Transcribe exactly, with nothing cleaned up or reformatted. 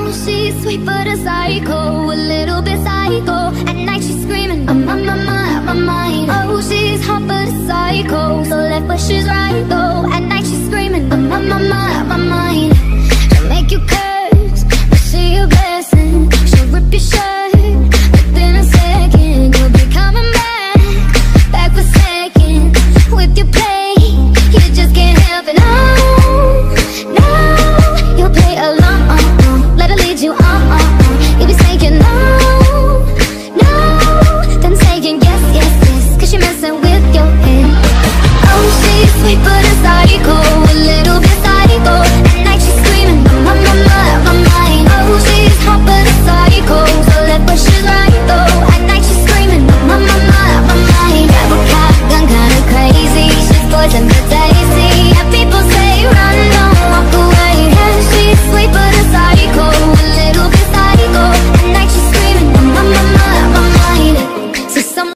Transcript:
She's sweet but a psycho, a little bit psycho. At night she's screaming, I'm on my mind, my mind. Oh, she's hot but a psycho, so left but she's right though. At night she's screaming, I'm on my mind, my mind.